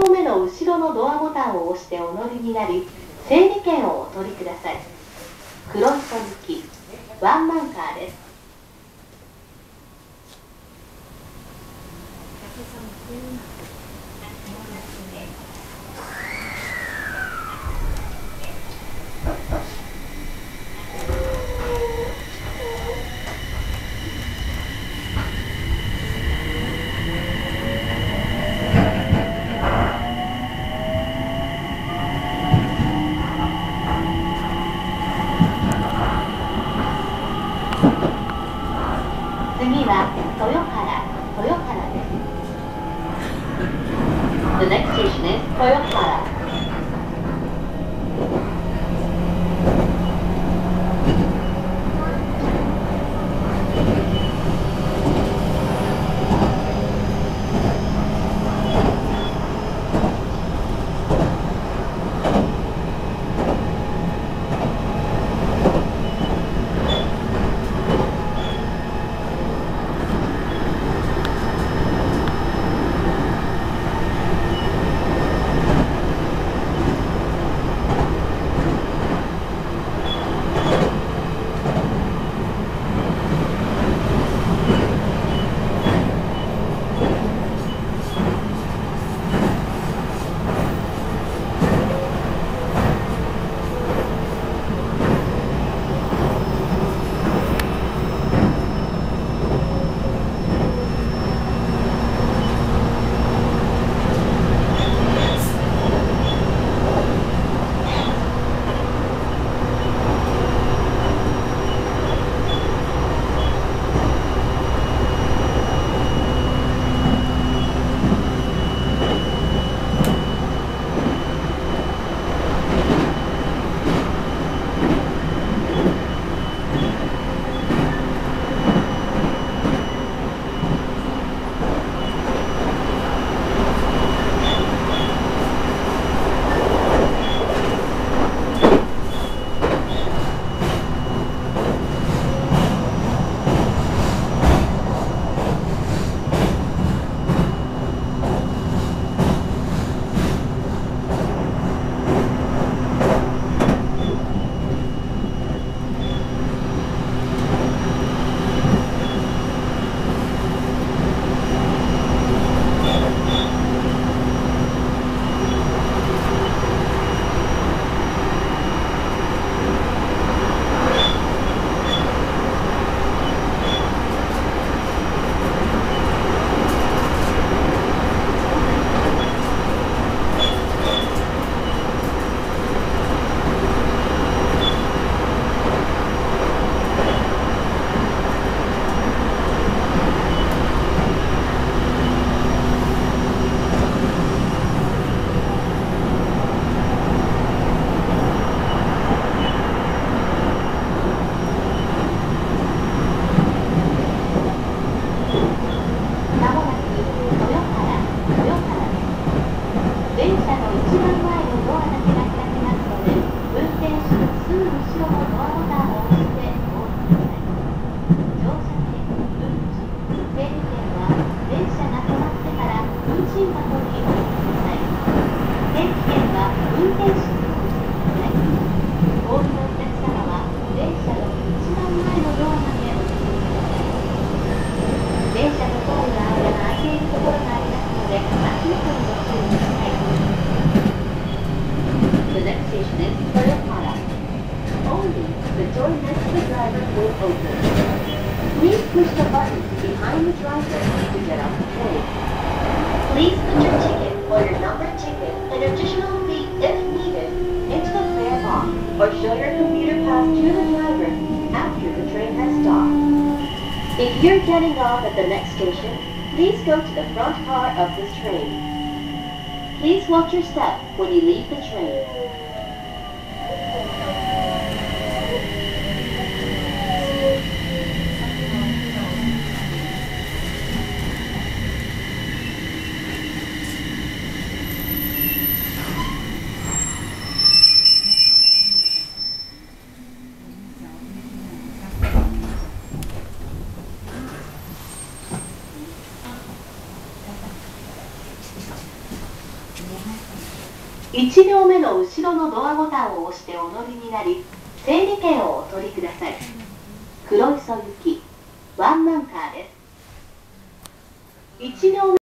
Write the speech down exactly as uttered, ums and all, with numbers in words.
両目の後ろのドアボタンを押してお乗りになり、整理券をお取りください。黒糸行きワンマンカーです。次は豊原、豊原です。The next station is 豊原。 If you're getting off at the next station, please go to the front car of this train. Please watch your step when you leave the train. いち両目の後ろのドアボタンを押してお乗りになり、整理券をお取りください。黒磯行きワンマンカーです。いち両目